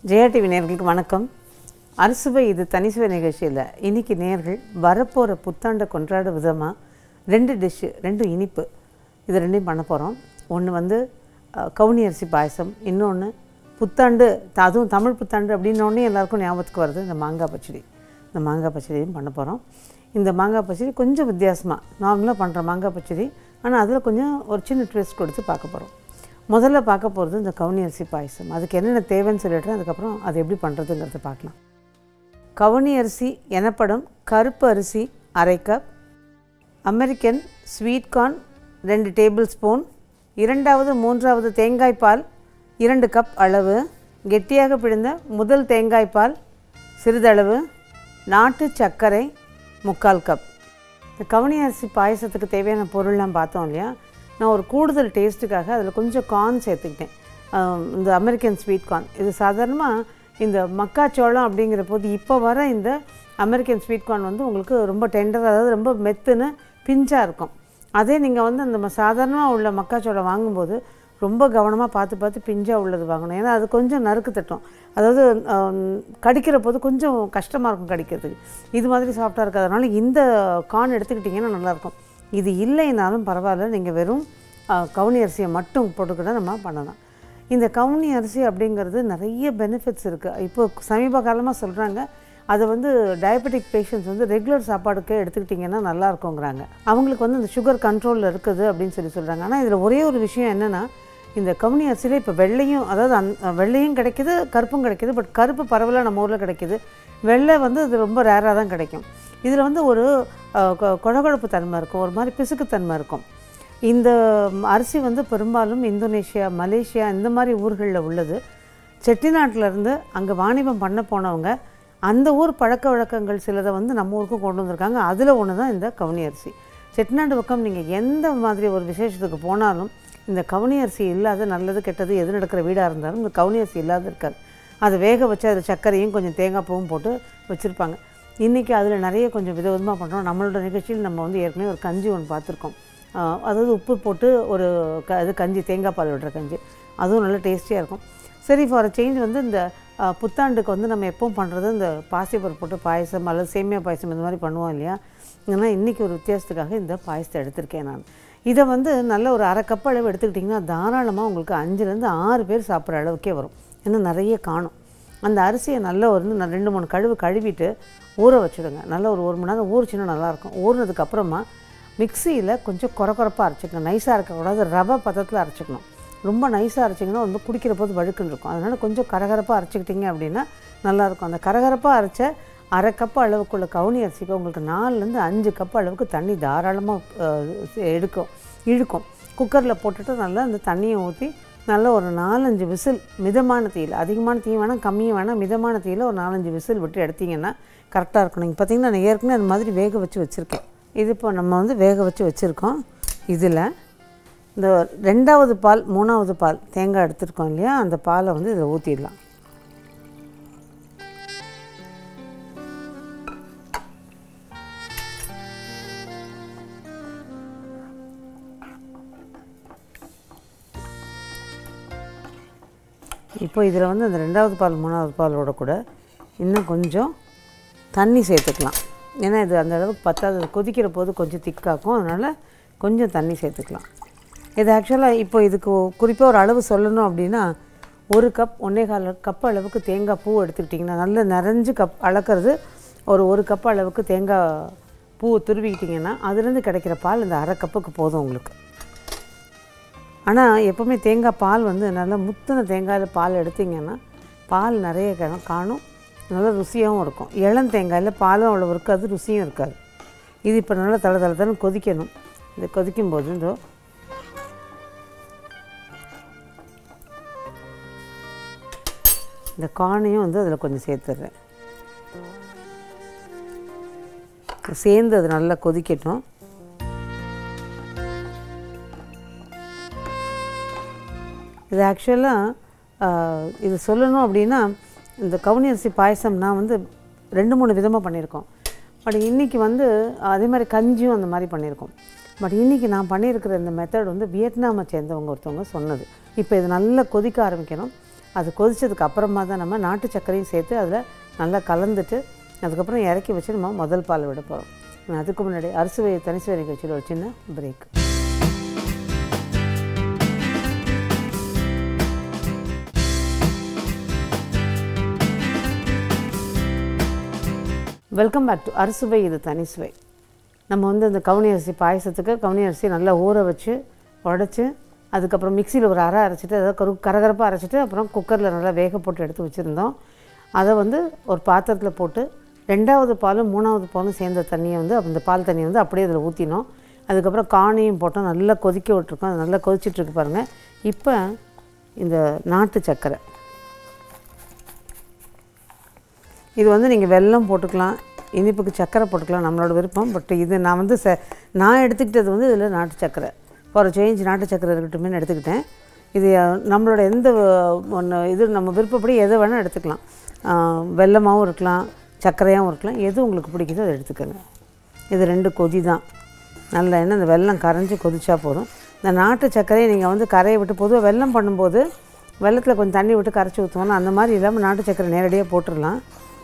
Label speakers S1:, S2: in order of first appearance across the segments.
S1: Jaya TV நேயர்களுக்கு வணக்கம். அறுசுவை இது தனிசுவை நிகழ்ச்சியில் இன்றைக்கி நேயர்கள் வரப்போகிற புத்தாண்டை கொண்டாட விதமாக 2 டிஷ்ஷு, 2 இனிப்பு, இது 2யும் பண்ண போகிறோம். ஒன்று வந்து கவுனி அரிசி பாயசம், இன்னொன்று புத்தாண்டு, அதுவும் தமிழ் புத்தாண்டு அப்படின்னோடனே எல்லாருக்கும் ஞாபகத்துக்கு வருது இந்த மாங்காய் பச்சடி. இந்த மாங்காய் பச்சடியும் பண்ண போகிறோம். இந்த மாங்காய் பச்சடி கொஞ்சம் வித்தியாசமாக நார்மலாக பண்ணுற மாங்காய் பச்சடி, ஆனால் அதில் கொஞ்சம் ஒரு சின்ன ட்விஸ்ட் கொடுத்து பார்க்க போகிறோம். முதல்ல பார்க்க போகிறது இந்த கவுனி அரிசி பாயசம். அதுக்கு என்னென்ன தேவைன்னு சொல்லிடுறேன், அதுக்கப்புறம் அது எப்படி பண்ணுறதுங்கிறத பார்க்கலாம். கவுனி அரிசி எனப்படும் கருப்பு அரிசி 1/2 cup, American sweet corn 2 tablespoon, 2வது 3வது தேங்காய் பால் 2 கப் அளவு, கெட்டியாக பிழிந்த முதல் தேங்காய் பால் சிறிதளவு, நாட்டு சர்க்கரை 3/4 கப். இந்த கவுனி அரிசி பாயசத்துக்கு தேவையான பொருள்லாம் பார்த்தோம் இல்லையா. நான் ஒரு கூடுதல் டேஸ்ட்டுக்காக அதில் கொஞ்சம் கார்ன் சேர்த்துக்கிட்டேன். இந்த அமெரிக்கன் ஸ்வீட் கார்ன், இது சாதாரணமாக இந்த மக்காச்சோளம் அப்படிங்கிற போது இப்போ வர இந்த அமெரிக்கன் ஸ்வீட் கார்ன் வந்து உங்களுக்கு ரொம்ப டெண்டர், அதாவது ரொம்ப மெத்துன்னு பிஞ்சாக இருக்கும். அதே நீங்கள் வந்து அந்த சாதாரணமாக உள்ள மக்காச்சோளம் வாங்கும்போது ரொம்ப கவனமாக பார்த்து பிஞ்சாக உள்ளது வாங்கணும். ஏன்னா அது கொஞ்சம் நறுக்கு தட்டும், அதாவது கடிக்கிற போது கொஞ்சம் கஷ்டமாக இருக்கும் கடிக்கிறதுக்கு. இது மாதிரி சாஃப்டாக இருக்கிறதுனால இந்த கார்ன் எடுத்துக்கிட்டிங்கன்னா நல்லாயிருக்கும். இது இல்லைனாலும் பரவாயில்ல, நீங்கள் வெறும் கவுனி அரிசியை மட்டும் போட்டுக்கிட்டால் நம்ம பண்ணலாம். இந்த கவுனி அரிசி அப்படிங்கிறது நிறைய பெனிஃபிட்ஸ் இருக்குது. இப்போ சமீப காலமாக சொல்கிறாங்க, அதை வந்து டயபெட்டிக் பேஷண்ட்ஸ் வந்து ரெகுலர் சாப்பாடுக்கு எடுத்துக்கிட்டிங்கன்னா நல்லாயிருக்குங்கிறாங்க. அவங்களுக்கு வந்து இந்த சுகர் கண்ட்ரோலில் இருக்குது அப்படின்னு சொல்கிறாங்க. ஆனால் இதில் ஒரே ஒரு விஷயம் என்னென்னா, இந்த கவுனி அரிசியில் இப்போ வெள்ளையும், அதாவது வெள்ளையும் கிடைக்கிது, கருப்பும் கிடைக்கிது. பட் கருப்பு பரவலாக நம்ம ஊரில் கிடைக்கிது, வெள்ளை வந்து இது ரொம்ப ரேராக தான் கிடைக்கும். இதில் வந்து ஒரு கொழகொழப்பு தன்மை இருக்கும், ஒரு மாதிரி பிசுக்குத்தன்மை இருக்கும். இந்த அரிசி வந்து பெரும்பாலும் இந்தோனேஷியா, மலேசியா இந்த மாதிரி ஊர்களில் உள்ளது. செட்டிநாட்டிலேருந்து அங்கே வாணிபம் பண்ண போனவங்க அந்த ஊர் பழக்க வழக்கங்கள் சிலதை வந்து நம்ம ஊருக்கும் கொண்டு வந்திருக்காங்க. அதில் ஒன்று தான் இந்த கவுனி அரிசி. செட்டிநாடு பக்கம் நீங்கள் எந்த மாதிரி ஒரு விசேஷத்துக்கு போனாலும் இந்த கவுனி அரிசி இல்லாத, நல்லது கெட்டது எது நடக்கிற வீடாக இருந்தாலும் இந்த கவுனி அரிசி இல்லாத இருக்காது. அதை வேக வச்சு அதில் சர்க்கரையும் கொஞ்சம் தேங்காய் பூவும் போட்டு வச்சுருப்பாங்க. இன்றைக்கி அதில் நிறைய கொஞ்சம் விதவிதமாக பண்ணுறோம். நம்மளோட நிகழ்ச்சியில் நம்ம வந்து ஏற்கனவே ஒரு கஞ்சி ஒன்று பார்த்துருக்கோம். அதாவது உப்பு போட்டு ஒரு இது கஞ்சி, தேங்காய் பால் விடுற கஞ்சி, அதுவும் நல்லா டேஸ்டியாக இருக்கும். சரி, ஃபார் அ சேஞ்ச் வந்து இந்த புத்தாண்டுக்கு வந்து நம்ம எப்பவும் பண்ணுறது இந்த பாசிப்பருப்பு போட்டு பாயசம் அல்லது சேமியா பாயசம் இந்த மாதிரி பண்ணுவோம் இல்லையா. ஏன்னா இன்றைக்கி ஒரு வித்தியாசத்துக்காக இந்த பாயசத்தை எடுத்திருக்கேன் நான். இதை வந்து நல்ல ஒரு 1/2 கப் அளவு எடுத்துக்கிட்டிங்கன்னா தாராளமாக உங்களுக்கு 5லேருந்து 6 பேர் சாப்பிட்ற அளவுக்கே வரும். ஏன்னா நிறைய காணும். அந்த அரிசியை நல்லா ஒரு 2-3 கழுவு கழுவிட்டு ஊற வச்சுடுங்க. நல்லா ஒரு 1 மணி நேரம் ஊறிச்சின்னா நல்லாயிருக்கும். ஊறினதுக்கப்புறமா மிக்சியில் கொஞ்சம் கொரப்பாக அரைச்சிக்கணும். நைஸாக இருக்கக்கூடாது, ரவை பதத்தில் அரைச்சிக்கணும். ரொம்ப நைஸாக அரைச்சிங்கன்னா வந்து குடிக்கிற போது வழுக்குன்னு இருக்கும். அதனால் கொஞ்சம் கரகரப்பாக அரைச்சிக்கிட்டிங்க அப்படின்னா நல்லாயிருக்கும். அந்த கரகரப்பாக அரைச்ச 1/2 கப் அளவுக்குள்ள கவுனி அரிசிக்கு உங்களுக்கு 4லேருந்து 5 கப் அளவுக்கு தண்ணி தாராளமாக இழுக்கும். குக்கரில் போட்டுட்டு நல்லா அந்த தண்ணியை ஊற்றி நல்லா ஒரு 4-5 விசில் மிதமான தீயில், அதிகமான தீ வேணாம், கம்மியும் வேணாம், மிதமான தீயில் ஒரு 4-5 விசில் விட்டு எடுத்திங்கன்னா கரெக்டாக இருக்கணும். நீங்கள் பார்த்திங்கன்னா நான் ஏற்கனவே அந்த மாதிரி வேக வச்சு வச்சுருக்கேன். இது இப்போ நம்ம வந்து வேக வச்சு வச்சுருக்கோம். இதில் இந்த 2வது பால் 3வது பால் தேங்காய் எடுத்துருக்கோம் இல்லையா, அந்த பாலை வந்து இதில் ஊற்றிடலாம். இப்போ இதில் வந்து அந்த 2வது பால் 3வது பாலோட கூட இன்னும் கொஞ்சம் தண்ணி சேர்த்துக்கலாம். ஏன்னா இது அந்த அளவுக்கு பத்தாது, கொதிக்கிற போது கொஞ்சம் திக்காக்கும், அதனால் கொஞ்சம் தண்ணி சேர்த்துக்கலாம். இது ஆக்சுவலாக இப்போ இதுக்கு குறிப்பாக ஒரு அளவு சொல்லணும் அப்படின்னா 1 கப் 1.25 கப் அளவுக்கு தேங்காய் பூ எடுத்துக்கிட்டிங்கன்னா, நல்ல நிறைஞ்சு கப் அளக்கிறது ஒரு 1 கப் அளவுக்கு தேங்காய் பூ துருவிக்கிட்டிங்கன்னா அதுலேருந்து கிடைக்கிற பால் இந்த 1/2 கப்புக்கு போதும் உங்களுக்கு. ஆனால் எப்போவுமே தேங்காய் பால் வந்து நல்லா முத்தின தேங்காயில் பால் எடுத்திங்கன்னா பால் நிறைய காணும், நல்லா ருசியாகவும் இருக்கும். இளம் தேங்காயில் பாலும் அவ்வளோ இருக்காது, ருசியும் இருக்காது. இது இப்போ நல்லா தலை கொதிக்கணும். இது கொதிக்கும்போது இந்த கார்னையும் வந்து அதில் கொஞ்சம் சேர்த்துட்றேன். சேர்ந்து அது நல்லா கொதிக்கட்டும். இது ஆக்சுவலாக இது சொல்லணும் அப்படின்னா, இந்த கவுனி அரிசி பாயசம் நான் வந்து 2-3 விதமாக பண்ணியிருக்கோம். பட் இன்றைக்கி வந்து அதே மாதிரி கஞ்சியும் அந்த மாதிரி பண்ணியிருக்கோம். பட் இன்றைக்கி நான் பண்ணியிருக்கிற இந்த மெத்தட் வந்து வியட்நாமை சேர்ந்தவங்க ஒருத்தவங்க சொன்னது. இப்போ இது நல்லா கொதிக்க ஆரம்பிக்கணும். அது கொதிச்சதுக்கு அப்புறமா தான் நம்ம நாட்டு சர்க்கரையும் சேர்த்து அதில் நல்லா கலந்துட்டு அதுக்கப்புறம் இறக்கி வச்சு நம்ம முதல் பால் விட போகிறோம். அதுக்கு முன்னாடி அறுசுவை தனிசுவை நிகழ்ச்சியில் ஒரு சின்ன பிரேக். வெல்கம் பேக் டு அறுசுவை இது தனிசுவை. நம்ம வந்து அந்த கவுனி அரிசி பாயசத்துக்கு கவுனி அரிசி நல்லா ஊற வச்சு உடச்சி அதுக்கப்புறம் மிக்சியில் ஒரு அரை அரைச்சிட்டு அதை கரகரப்பாக அரைச்சிட்டு அப்புறம் குக்கரில் நல்லா வேக போட்டு எடுத்து வச்சுருந்தோம். அதை வந்து ஒரு பாத்திரத்தில் போட்டு 2வது பாலும் 3வது பாலும் சேர்ந்த தண்ணியை வந்து அந்த பால் தண்ணியை வந்து அப்படியே அதில் ஊற்றினோம். அதுக்கப்புறம் காணியும் போட்டோம், நல்லா கொதிக்க விட்டுருக்கோம். அது நல்லா கொதிச்சிட்ருக்கு பாருங்கள். இப்போ இந்த நாட்டு சர்க்கரை, இது வந்து நீங்கள் வெல்லம் போட்டுக்கலாம், இனிப்புக்கு சர்க்கரை போட்டுக்கலாம், நம்மளோட விருப்பம். பட் இது நான் வந்து நான் எடுத்துக்கிட்டது வந்து இதில் நாட்டு சர்க்கரை ஃபார் சேஞ்ச் நாட்டு சர்க்கரை இருக்கட்டுமே எடுத்துக்கிட்டேன். இது நம்மளோட எந்த ஒன்று இது நம்ம விருப்பப்படி எதை வேணால் எடுத்துக்கலாம். வெல்லமாகவும் இருக்கலாம், சர்க்கரையாகவும் இருக்கலாம், எது உங்களுக்கு பிடிக்குதோ அதை எடுத்துக்கோங்க. இது 2 கொதி தான். நல்ல எண்ணெய் இந்த வெல்லம் கரைஞ்சி கொதிச்சா போதும். இந்த நாட்டு சர்க்கரையை நீங்கள் வந்து கரையை விட்டு பொதுவாக வெல்லம் பண்ணும்போது வெல்லத்தில் கொஞ்சம் தண்ணி விட்டு கரைச்சி ஊற்றுவோம். அந்த மாதிரி இல்லாமல் நாட்டு சர்க்கரை நேரடியாக போட்டுடலாம்.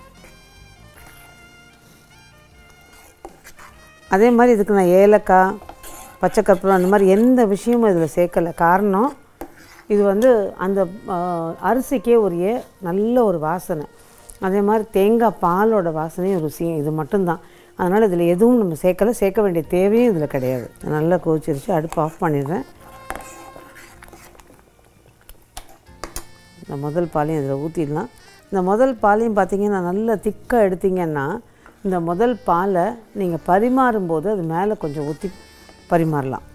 S1: அதே மாதிரி இதுக்கு நான் ஏலக்காய், பச்சை கற்பூரம் அந்த மாதிரி எந்த விஷயமும் இதில் சேர்க்கலை. காரணம் இது வந்து அந்த அரிசிக்கே ஒரு நல்ல ஒரு வாசனை, அதே மாதிரி தேங்காய் பாலோட வாசனையும் ருசியும் இது மட்டும்தான். அதனால் இதில் எதுவும் நம்ம சேர்க்கலை, சேர்க்க வேண்டிய தேவையும் இதில் கிடையாது. நல்லா கொதிச்சிருச்சு, அடுப்பு ஆஃப் பண்ணிடுறேன். இந்த முதல் பாலையும் இதில் ஊற்றிடலாம். இந்த முதல் பாலையும் பார்த்திங்கன்னா நல்லா திக்காக எடுத்திங்கன்னா இந்த முதல் பாலை நீங்கள் பரிமாறும்போது அது மேலே கொஞ்சம் ஊற்றி பரிமாறலாம்.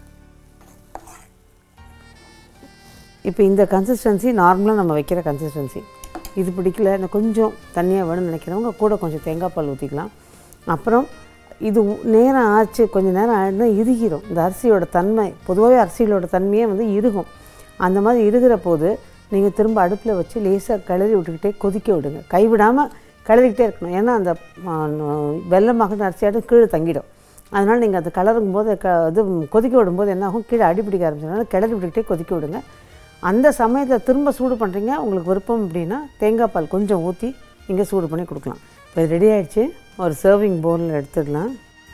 S1: இப்போ இந்த கன்சிஸ்டன்சி நார்மலாக நம்ம வைக்கிற கன்சிஸ்டன்சி. இது பிடிக்கல, இன்னும் கொஞ்சம் தண்ணியாக வேணும்னு நினைக்கிறவங்க கூட கொஞ்சம் தேங்காய் பால் ஊற்றிக்கலாம். அப்புறம் இது நேரம் ஆச்சு, கொஞ்சம் நேரம் ஆகிடுனா இறுகிடும். இந்த அரிசியோட தன்மை, பொதுவாகவே அரிசிகளோட தன்மையே வந்து இறுகும். அந்த மாதிரி இறுகிற போது நீங்கள் திரும்ப அடுப்பில் வச்சு லேசாக கிளறி விட்டுக்கிட்டே கொதிக்க விடுங்க. கைவிடாமல் கிளறிக்கிட்டே இருக்கணும். ஏன்னா அந்த வெள்ளமாக அரிசியாட்டும் கீழே தங்கிடும். அதனால் நீங்கள் அது கலரும் போது இது கொதிக்க விடும்போது என்ன ஆகும், கீழே அடிப்பிடிக்க ஆரம்பிச்சதுனால கிளறி விட்டுக்கிட்டே கொதிக்க விடுங்க. அந்த சமயத்தில் திரும்ப சூடு பண்ணுறீங்க, உங்களுக்கு விருப்பம் அப்படின்னா தேங்காய் பால் கொஞ்சம் ஊற்றி நீங்கள் சூடு பண்ணி கொடுக்கலாம். இப்போ இது ரெடி ஆகிடுச்சு. ஒரு சர்விங் பவுலில் எடுத்துடலாம்.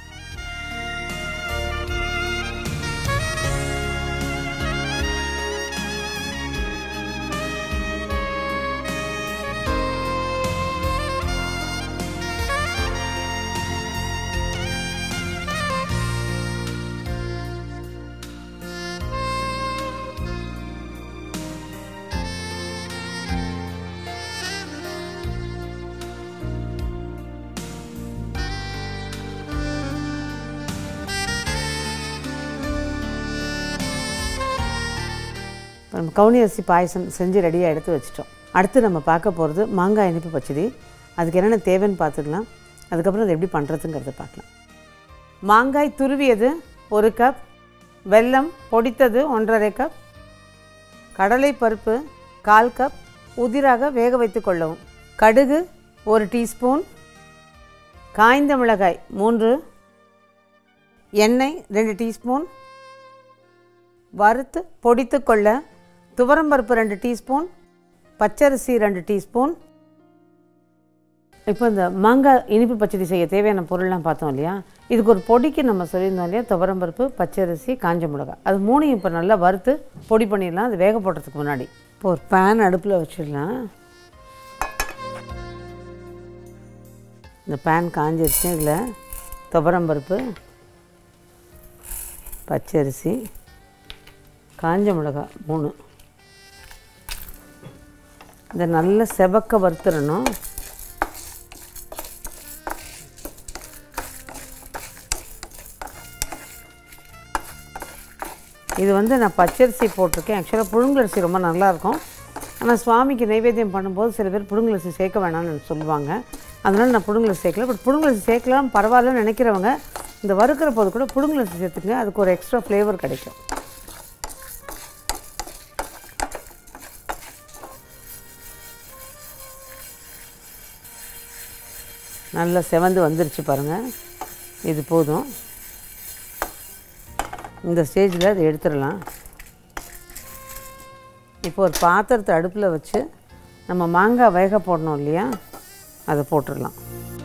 S1: நம்ம கவுனி அரிசி பாயசம் செஞ்சு ரெடியாக எடுத்து வச்சிட்டோம். அடுத்து நம்ம பார்க்க போகிறது மாங்காய் இனிப்பு பச்சடி. அதுக்கு என்னென்ன தேவைன்னு பார்த்துக்கலாம். அதுக்கப்புறம் அது எப்படி பண்ணுறதுங்கிறத பார்க்கலாம். மாங்காய் துருவியது 1 கப், வெல்லம் பொடித்தது 1½ கப், கடலை பருப்பு 1/4 கப் உதிராக வேக வைத்து கொள்ளவும், கடுகு 1 டீஸ்பூன், காய்ந்த மிளகாய் 3, எண்ணெய் 2 டீஸ்பூன், வறுத்து பொடித்து கொள்ள துவரம்பருப்பு 2 டீஸ்பூன், பச்சரிசி 2 டீஸ்பூன். இப்போ இந்த மாங்காய் இனிப்பு பச்சடி செய்ய தேவையான பொருள்லாம் பார்த்தோம் இல்லையா. இதுக்கு ஒரு பொடிக்கு நம்ம சொல்லியிருந்தோம் இல்லையா, துவரம்பருப்பு, பச்சரிசி, காஞ்ச மிளகாய். அது 3யும் இப்போ நல்லா வறுத்து பொடி பண்ணிடலாம். அது வேக போடுறதுக்கு முன்னாடி இப்போ ஒரு பேன் அடுப்பில் வச்சிடலாம். இந்த பேன் காஞ்சிருச்சு. இதில் துவரம்பருப்பு, பச்சரிசி, காஞ்ச மிளகாய் 3 இதை நல்லா செவக்க வறுத்துடணும். இது வந்து நான் பச்சரிசி போட்டிருக்கேன். ஆக்சுவலாக புழுங்கலரிசி ரொம்ப நல்லாயிருக்கும். ஆனால் சுவாமிக்கு நைவேத்தியம் பண்ணும்போது சில பேர் புழுங்கலரிசி சேர்க்க வேணாம்னு சொல்லுவாங்க. அதனால் நான் புழுங்கலரிசி சேர்க்கல. பட் புழுங்கலரிசி சேர்க்கலாம் பரவாயில்லன்னு நினைக்கிறவங்க இந்த வறுக்கிற போது கூட புழுங்கலரிசி சேர்த்துங்க. அதுக்கு ஒரு எக்ஸ்ட்ரா ஃப்ளேவர் கிடைக்கும். நல்லா செவந்து வந்துருச்சு பாருங்கள். இது போதும். இந்த ஸ்டேஜில் அதை எடுத்துடலாம். இப்போ ஒரு பாத்திரத்தை அடுப்பில் வச்சு நம்ம மாங்காய் வேக போடணும் இல்லையா, அதை போட்டுடலாம்.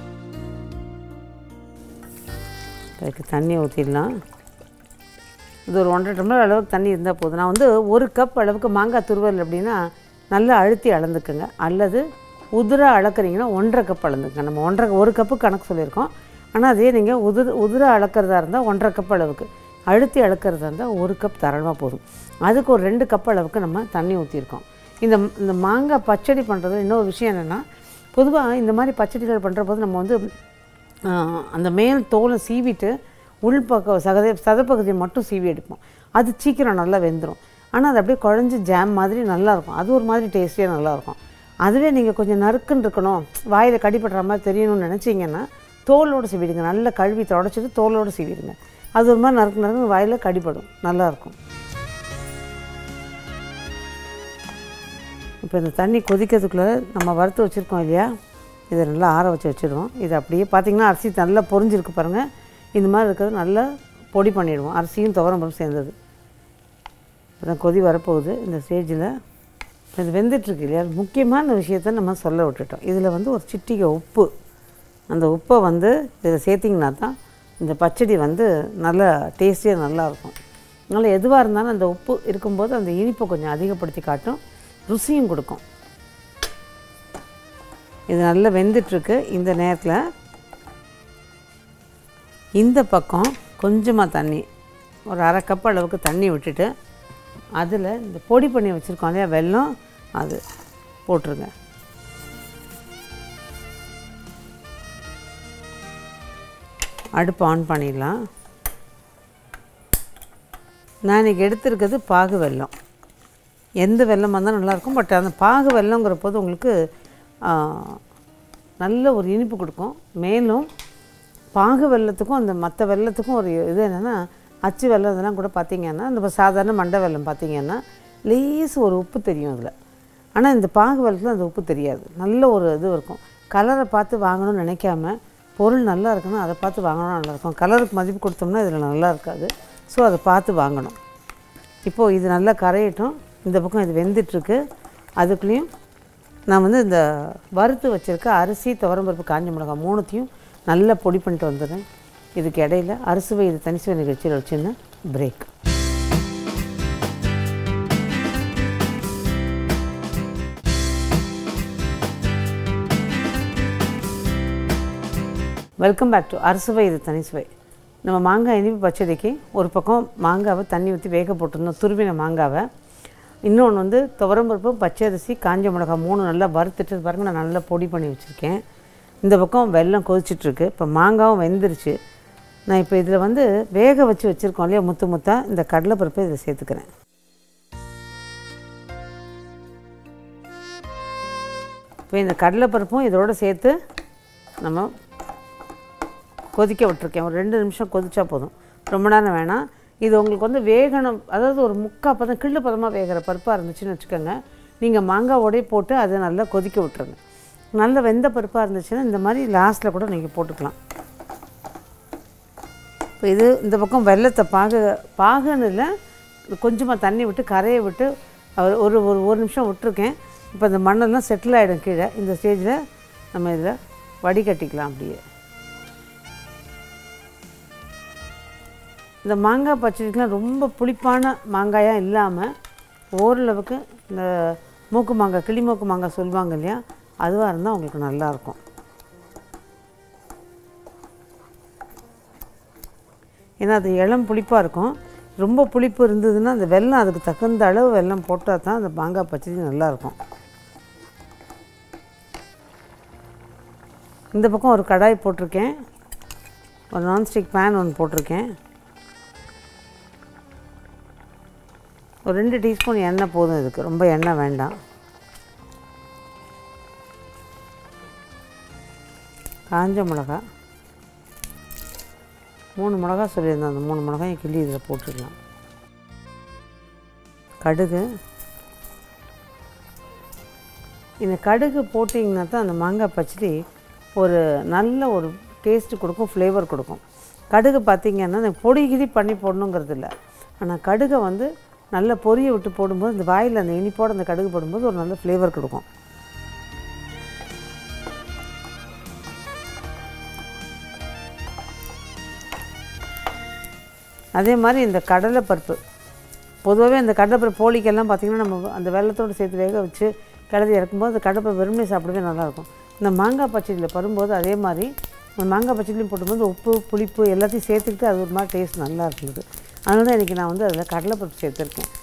S1: அதுக்கு தண்ணி ஊற்றிடலாம். இது ஒரு 1.5 டம்ளர் அளவுக்கு தண்ணி இருந்தால் போதும். நான் வந்து 1 கப் அளவுக்கு மாங்காய் துருவல் அப்படின்னா நல்லா அழுத்தி அளந்துக்குங்க. அல்லது உதிர அளக்குறீங்கன்னா 1.5 கப் அளந்துக்குங்க. நம்ம 1 கப்பு கணக்கு சொல்லியிருக்கோம். ஆனால் அதே நீங்கள் உதிர அளக்கிறதா இருந்தால் 1.5 கப் அளவுக்கு, அழுத்தி அளக்கிறதா இருந்தால் 1 கப் தாராளமாக போதும். அதுக்கு ஒரு 2 கப் அளவுக்கு நம்ம தண்ணி ஊற்றிருக்கோம். இந்த மாங்காய் பச்சடி பண்ணுறது இன்னொரு விஷயம் என்னென்னா, பொதுவாக இந்த மாதிரி பச்சடிகள் பண்ணுற போது நம்ம வந்து அந்த மேல் தோலை சீவிட்டு உள்பக்கம் சதப்பகுதியை மட்டும் சீவி எடுப்போம். அது சீக்கிரம் நல்லா வெந்துடும். ஆனால் அது அப்படியே குழஞ்சி ஜாம் மாதிரி நல்லாயிருக்கும். அது ஒரு மாதிரி டேஸ்டியாக நல்லாயிருக்கும். அதுவே நீங்கள் கொஞ்சம் நறுக்குன்னு இருக்கணும், வாயில் கடிப்படுற மாதிரி தெரியணும்னு நினச்சிங்கன்னா தோலோடு சீவிடுங்க. நல்லா கழுவி தொடச்சிட்டு தோலோடு சீவிடுங்க. அது ஒரு மாதிரி நறுக்கு வாயில் கடிப்படும், நல்லாயிருக்கும். இப்போ இந்த தண்ணி கொதிக்கிறதுக்குள்ளே நம்ம வறுத்து வச்சுருக்கோம் இல்லையா, இதை நல்லா ஆற வச்சு வச்சுடுவோம். இது அப்படியே பார்த்திங்கன்னா அரிசி நல்லா பொரிஞ்சிருக்கு பாருங்கள். இந்த மாதிரி இருக்கிறது நல்லா பொடி பண்ணிவிடுவோம். அரிசியும் துவரம்பருப்பும் சேர்ந்தது. இப்போ தான் கொதி வரப்போகுது. இந்த ஸ்டேஜில் இது வெந்துட்டுருக்கு இல்லையா, முக்கியமான விஷயத்த நம்ம சொல்ல விட்டுட்டோம். இதில் வந்து ஒரு சிட்டிகை உப்பு, அந்த உப்பை வந்து இதில் சேர்த்திங்கன்னா தான் இந்த பச்சடி வந்து நல்லா டேஸ்டியாக நல்லாயிருக்கும். அதனால் எதுவாக இருந்தாலும் அந்த உப்பு இருக்கும்போது அந்த இனிப்பை கொஞ்சம் அதிகப்படுத்தி காட்டும், ருசியும் கொடுக்கும். இது நல்லா வெந்துட்டுருக்கு. இந்த நேரத்தில் இந்த பக்கம் கொஞ்சமாக தண்ணி, ஒரு 1/2 கப் அளவுக்கு தண்ணி விட்டுட்டு அதில் இந்த பொடி பண்ணி வச்சுருக்கோம் இல்லையா வெல்லம், அது போட்டுருங்க. அடுப்பு ஆன் பண்ணிடலாம். நான் இன்றைக்கி எடுத்துருக்கிறது பாகு வெல்லம். எந்த வெல்லமாக இருந்தால் நல்லாயிருக்கும். பட் அந்த பாகு வெல்லங்கிற போது உங்களுக்கு நல்ல ஒரு இனிப்பு கொடுக்கும். மேலும் பாகு வெல்லத்துக்கும் அந்த மற்ற வெல்லத்துக்கும் ஒரு இது என்னென்னா, அச்சு வெல்லம் இதெல்லாம் கூட பார்த்திங்கன்னா, இந்த சாதாரண மண்டை வெல்லம் பார்த்திங்கன்னா லேஸ் ஒரு உப்பு தெரியும் அதில். ஆனால் இந்த பாகு வெல்லத்தில் அந்த உப்பு தெரியாது. நல்ல ஒரு இது இருக்கும். கலரை பார்த்து வாங்கணும்னு நினைக்காம, பொருள் நல்லா இருக்குன்னா அதை பார்த்து வாங்கணும், நல்லாயிருக்கும். கலருக்கு மதிப்பு கொடுத்தோம்னா இதில் நல்லா இருக்காது. ஸோ அதை பார்த்து வாங்கணும். இப்போது இது நல்லா கரையட்டும். இந்த பக்கம் இது வெந்துட்டுருக்கு. அதுக்குள்ளேயும் நான் வந்து இந்த வறுத்து வச்சுருக்க அரிசி, துவரம்பருப்பு, காஞ்ச மிளகாய் 3த்தையும் நல்லா பொடி பண்ணிட்டு வந்துடுறேன். இதுக்கு இடையில் அறுசுவை இது தனிசுவை நிகழ்ச்சியில் ஒரு சின்ன பிரேக். வெல்கம் பேக் டு அறுசுவை இது தனிசுவை. நம்ம மாங்காய் இனிப்பு பச்சடிக்கு ஒரு பக்கம் மாங்காவை தண்ணி ஊற்றி வேக போட்டிருந்தோம், துருவின மாங்காவை. இன்னொன்று வந்து துவரம்பருப்பு, பச்சரிசி, காஞ்ச மிளகாய் 3 நல்லா வறுத்துட்டு பாருங்கள், நான் நல்லா பொடி பண்ணி வச்சுருக்கேன். இந்த பக்கம் வெல்லம் கொதிச்சிட்ருக்கு. இப்போ மாங்காவும் வெந்துருச்சு. நான் இப்போ இதில் வந்து வேக வச்சு வச்சுருக்கோம் இல்லையா முத்து முத்தாக, இந்த கடலைப்பருப்பை இதில் சேர்த்துக்கிறேன். இப்போ இந்த கடலைப்பருப்பும் இதோடு சேர்த்து நம்ம கொதிக்க விட்டுருக்கேன். ஒரு 2 நிமிஷம் கொதிச்சா போதும், ரொம்ப நேரம் வேணாம். இது உங்களுக்கு வந்து வேகணும், அதாவது ஒரு 3/4 பதம் கிள்ளு பதமாக வேகிற பருப்பாக இருந்துச்சுன்னு வச்சுக்கோங்க. நீங்கள் மாங்காவோடய போட்டு அதை நல்லா கொதிக்க விட்டுருங்க. நல்ல வெந்த பருப்பாக இருந்துச்சுன்னா இந்த மாதிரி லாஸ்ட்டில் கூட நீங்கள் போட்டுக்கலாம். இப்போ இது இந்த பக்கம் வெல்லத்தை பாகுன்னு இல்லை, கொஞ்சமாக தண்ணி விட்டு கரையை விட்டு ஒரு நிமிஷம் விட்டுருக்கேன். இப்போ இந்த மண்ணெல்லாம் செட்டில் ஆகிடும் கீழே. இந்த ஸ்டேஜில் நம்ம இதில் வடிகட்டிக்கலாம். அப்படியே இந்த மாங்காய் பச்சடிக்கெலாம் ரொம்ப புளிப்பான மாங்காயாக இல்லாமல் ஓரளவுக்கு இந்த மூக்கு மாங்காய், கிளி மூக்கு மாங்காய் சொல்லுவாங்க இல்லையா, அதுவாக இருந்தால் உங்களுக்கு நல்லாயிருக்கும். ஏன்னா அது இளம் புளிப்பாக இருக்கும். ரொம்ப புளிப்பு இருந்ததுன்னா அந்த வெல்லம் அதுக்கு தகுந்த அளவு வெல்லம் போட்டால் தான் அந்த மாங்காய் பச்சடி நல்லாயிருக்கும். இந்த பக்கம் ஒரு கடாய் போட்டிருக்கேன், ஒரு நான்ஸ்டிக் பேன் ஒன்று போட்டிருக்கேன். ஒரு 2 டீஸ்பூன் எண்ணெய் போதும் இதுக்கு, ரொம்ப எண்ணெய் வேண்டாம். காஞ்ச மிளகாய் 3 மிளகா சொல்லியிருந்தேன், அந்த 3 மிளகாயை கிள்ளி இதில் போட்டுடலாம். கடுகு, இந்த கடுகு போட்டிங்கன்னா தான் அந்த மாங்காய் பச்சடி ஒரு நல்ல ஒரு டேஸ்ட்டு கொடுக்கும், ஃப்ளேவர் கொடுக்கும். கடுகு பார்த்திங்கன்னா இந்த பொடி கிடி பண்ணி போடணுங்கிறது இல்லை. ஆனால் கடுகை வந்து நல்லா பொரிய விட்டு போடும்போது இந்த வாயில் அந்த இனிப்போடு அந்த கடுகு போடும்போது ஒரு நல்ல ஃப்ளேவர் கொடுக்கும். அதே மாதிரி இந்த கடலைப்பருப்பு, பொதுவாகவே அந்த கடலைப்பருப்பு போலிக்கெல்லாம் பார்த்திங்கன்னா நம்ம அந்த வெள்ளத்தோடு சேர்த்து வேக வச்சு கிளறி இறக்கும்போது அந்த கடலைப்பருப்பு வெறுமனே சாப்பிடவே நல்லாயிருக்கும். இந்த மாங்காய் பச்சடியில் பரும்போது அதே மாதிரி அந்த மாங்காய் பச்சடிலையும் போடும்போது உப்பு புளிப்பு எல்லாத்தையும் சேர்த்துக்கிட்டு அது ஒரு மாதிரி டேஸ்ட் நல்லா இருந்தது. அதனால தான் இன்றைக்கி நான் வந்து அதில் கடலைப்பருப்பு சேர்த்துருக்கேன்.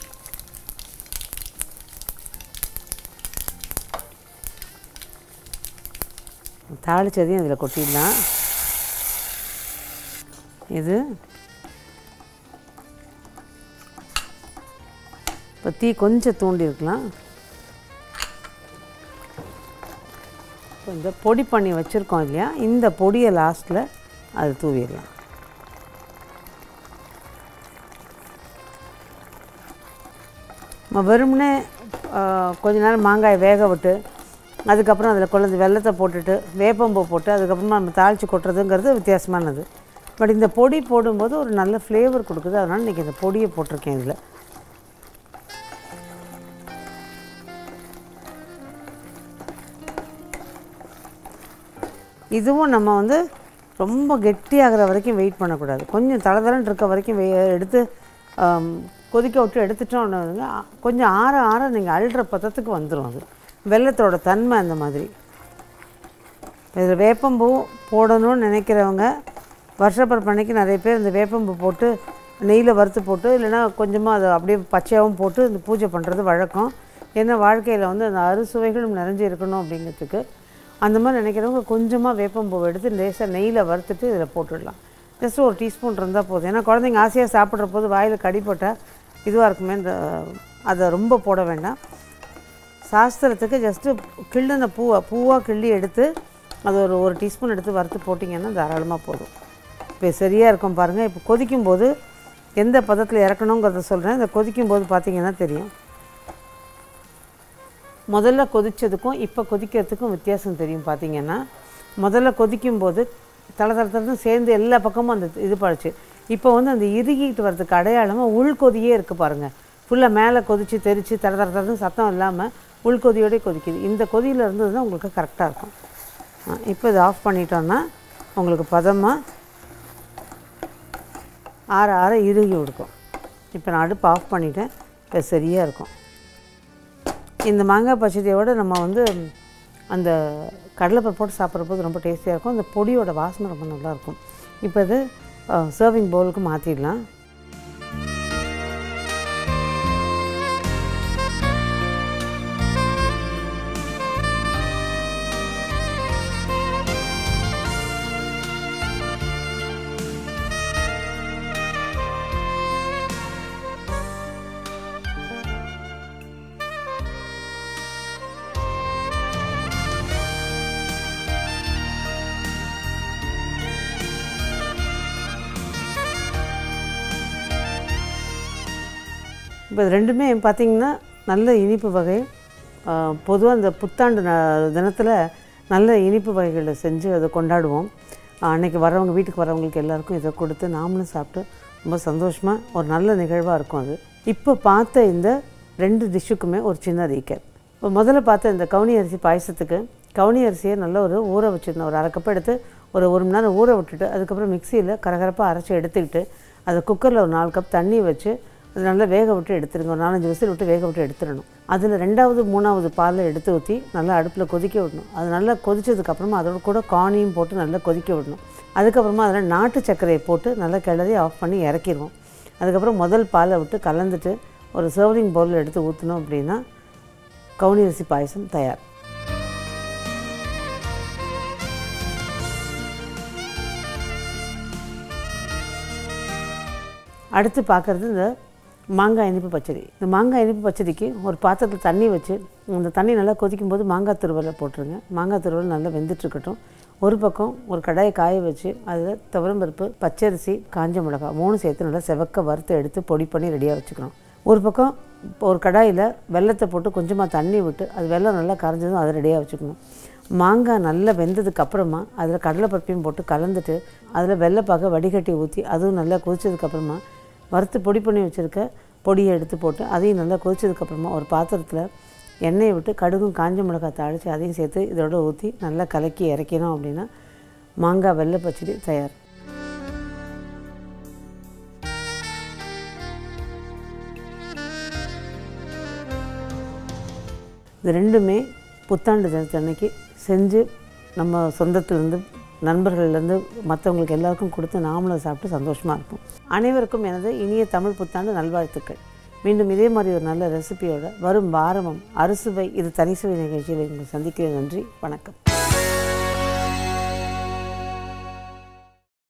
S1: தாளிச்சதையும் இதில் கொட்டிடலாம். இது இப்போ தீ கொஞ்சம் தூண்டி இருக்கலாம். இப்போ இந்த பொடி பண்ணி வச்சுருக்கோம் இல்லையா, இந்த பொடியை லாஸ்ட்டில் அது தூவிடலாம். வெறுமனே கொஞ்ச நேரம் மாங்காயை வேக விட்டு அதுக்கப்புறம் அதில் கொள்ளந்து வெல்லத்தை போட்டுட்டு வேப்பம்பூ போட்டு அதுக்கப்புறமா நம்ம தாளித்து கொட்டுறதுங்கிறது வித்தியாசமானது. பட் இந்த பொடி போடும்போது ஒரு நல்ல ஃப்ளேவர் கொடுக்குது. அதனால் இன்றைக்கி இந்த பொடியை போட்டிருக்கேன் இதில். இதுவும் நம்ம வந்து ரொம்ப கெட்டியாகிற வரைக்கும் வெயிட் பண்ணக்கூடாது. கொஞ்சம் தளதளன்னு இருக்க வரைக்கும் எடுத்து கொதிக்க விட்டு எடுத்துட்டோம்னா கொஞ்சம் ஆற ஆற நீங்கள் அழுற பதத்துக்கு வந்துடும். அது வெல்லத்தோட தன்மை அந்த மாதிரி. இதில் வேப்பம்பூ போடணும்னு நினைக்கிறவங்க வருஷப்பருப்பு அன்னைக்கு நிறைய பேர் இந்த வேப்பம்பூ போட்டு நெய்யில் வறுத்து போட்டு இல்லைன்னா கொஞ்சமாக அதை அப்படியே பச்சையாகவும் போட்டு இந்த பூஜை பண்ணுறது வழக்கம். ஏன்னா வாழ்க்கையில் வந்து அந்த அறுசுவைகளும் நிறைஞ்சு இருக்கணும் அப்படிங்கிறதுக்கு. அந்த மாதிரி நினைக்கிறவங்க கொஞ்சமாக வேப்பம்பூவை எடுத்து லேசாக நெய்யில் வறுத்துட்டு இதில் போட்டுடலாம். ஜஸ்ட் ஒரு டீஸ்பூன் இருந்தால் போதும். ஏன்னா குழந்தைங்க ஆசையாக சாப்பிட்ற போது வாயில் கடிப்பட்டால் இதுவாக இருக்குமே, அதை ரொம்ப போட வேண்டாம். சாஸ்திரத்துக்கு ஜஸ்ட்டு கிள்ளின பூவாக கிள்ளி எடுத்து அது ஒரு டீஸ்பூன் எடுத்து வறுத்து போட்டிங்கன்னா தாராளமாக போதும். இப்போ சரியாக இருக்கும் பாருங்கள். இப்போ கொதிக்கும்போது எந்த பதத்தில் இறக்கணுங்கிறத சொல்கிறேன். இந்த கொதிக்கும்போது பார்த்திங்கன்னா தெரியும். முதல்ல கொதித்ததுக்கும் இப்போ கொதிக்கிறதுக்கும் வித்தியாசம் தெரியும். பார்த்திங்கன்னா முதல்ல கொதிக்கும்போது தளதளத்தும் சேர்ந்து எல்லா பக்கமும் அந்த இது பழிச்சு. இப்போ வந்து அந்த இறுகிட்டு வர்றதுக்கு அடையாளமாக உள்கொதியே இருக்குது பாருங்கள். ஃபுல்லாக மேலே கொதித்து தெரித்து தளதளத்துன்னு சத்தம் இல்லாமல் உள்கொதியோடய கொதிக்குது. இந்த கொதியில் இருந்ததுன்னா உங்களுக்கு கரெக்டாக இருக்கும். இப்போ இதை ஆஃப் பண்ணிட்டோன்னா உங்களுக்கு பதமாக ஆற ஆற இறுகி கொடுக்கும். இப்போ நான் அடுப்பு ஆஃப் பண்ணிட்டேன். இப்போ சரியாக இருக்கும். இந்த மாங்காய் பச்சடியோடு நம்ம வந்து அந்த கடலைப்பருப்பு போட்டு சாப்பிட்றப்போது ரொம்ப டேஸ்டியாக இருக்கும். அந்த பொடியோட வாசனை ரொம்ப நல்லாயிருக்கும். இப்போ இது சர்விங் பவுலுக்கு மாற்றிடலாம். இப்போ இது ரெண்டுமே பார்த்திங்கன்னா நல்ல இனிப்பு வகை. பொதுவாக இந்த புத்தாண்டு தினத்தில் நல்ல இனிப்பு வகைகளை செஞ்சு அதை கொண்டாடுவோம். அன்றைக்கி வரவங்க வீட்டுக்கு வரவங்களுக்கு எல்லாேருக்கும் இதை கொடுத்து நாமளும் சாப்பிட்டு ரொம்ப சந்தோஷமாக ஒரு நல்ல நிகழ்வாக இருக்கும் அது. இப்போ பார்த்த இந்த 2 டிஷ்ஷுக்குமே ஒரு சின்ன ரீகேப். இப்போ முதல்ல பார்த்த இந்த கவுனி அரிசி பாயசத்துக்கு கவுனி அரிசியை நல்லா ஒரு ஊற வச்சுருந்தேன். ஒரு 1/2 கப் எடுத்து ஒரு 1 மணி நேரம் ஊற விட்டுட்டு அதுக்கப்புறம் மிக்சியில் கரகரப்பாக அரைச்சி எடுத்துக்கிட்டு அதை குக்கரில் ஒரு 4 கப் தண்ணி வச்சு அது நல்லா வேக விட்டு எடுத்துருங்க. ஒரு 4-5 விசில் விட்டு வேக விட்டு எடுத்துடணும். அதில் 2வது 3வது பாலில் எடுத்து ஊற்றி நல்லா அடுப்பில் கொதிக்க விடணும். அது நல்லா கொதித்ததுக்கப்புறமா அதோட கூட கார்னையும் போட்டு நல்லா கொதிக்க விடணும். அதுக்கப்புறமா அதில் நாட்டு சர்க்கரையை போட்டு நல்லா கிளறி ஆஃப் பண்ணி இறக்கிடுவோம். அதுக்கப்புறம் முதல் பாலை விட்டு கலந்துட்டு ஒரு சர்விங் பவுலில் எடுத்து ஊற்றணும். அப்படின்னா கவுனி அரிசி பாயசம் தயார். அடுத்து பார்க்குறது இந்த மாங்காய் இனிப்பு பச்சடி. இந்த மாங்காய் இனிப்பு பச்சடிக்கு ஒரு பாத்திரத்தில் தண்ணி வச்சு அந்த தண்ணி நல்லா கொதிக்கும்போது மாங்காய் துருவலை போட்டுருங்க. மாங்காய் துருவல் நல்லா வெந்துட்டுருக்கட்டும். ஒரு பக்கம் ஒரு கடாயை காய வச்சு அதில் துவரம்பருப்பு, பச்சரிசி, காஞ்ச மிளகாய் 3 சேர்த்து நல்லா செவக்க வறுத்து எடுத்து பொடி பண்ணி ரெடியாக வச்சுக்கணும். ஒரு பக்கம் ஒரு கடாயில் வெல்லத்தை போட்டு கொஞ்சமாக தண்ணி விட்டு அது வெல்லம் நல்லா கரைஞ்சதும் அதை ரெடியாக வச்சுக்கணும். மாங்காய் நல்லா வெந்ததுக்கப்புறமா அதில் கடலைப்பருப்பையும் போட்டு கலந்துட்டு அதில் வெள்ளைப்பாக வடிகட்டி ஊற்றி அதுவும் நல்லா கொதிச்சதுக்கப்புறமா வறுத்து பொடி பண்ணி வச்சுருக்க பொடியை எடுத்து போட்டு அதையும் நல்லா கொதிச்சதுக்கப்புறமா ஒரு பாத்திரத்தில் எண்ணெயை விட்டு கடுகும் காஞ்ச மிளகாய் தாளித்து அதையும் சேர்த்து இதோட ஊற்றி நல்லா கலக்கி இறக்கணும். அப்படின்னா மாங்காய் வெள்ளை பச்சடி தயார். இது ரெண்டுமே புத்தாண்டு தினத்தன்னைக்கு செஞ்சு நம்ம சொந்தத்துலேருந்து நண்பர்கள்லேருந்து மற்றவங்களுக்கு எல்லாருக்கும் கொடுத்து நாமளும் சாப்பிட்டு சந்தோஷமாக இருப்போம். அனைவருக்கும் எனது இனிய தமிழ் புத்தாண்டு நல்வாழ்த்துக்கள். மீண்டும் இதே மாதிரி ஒரு நல்ல ரெசிபியோட வரும் வாரமும் அறுசுவை இது தனிசுவை நிகழ்ச்சியில் உங்களை சந்திக்கிறேன். நன்றி, வணக்கம்.